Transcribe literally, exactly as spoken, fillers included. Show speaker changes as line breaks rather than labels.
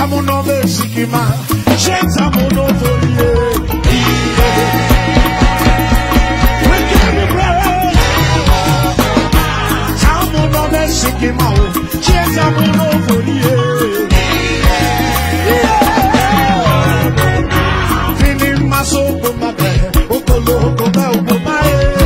Tamuno Mesikima, Shetamuno Folie. We give you praise. Tamuno Mesikima, Shetamuno Folie. Fini Maso Bomade, Okolo Kome Obomae.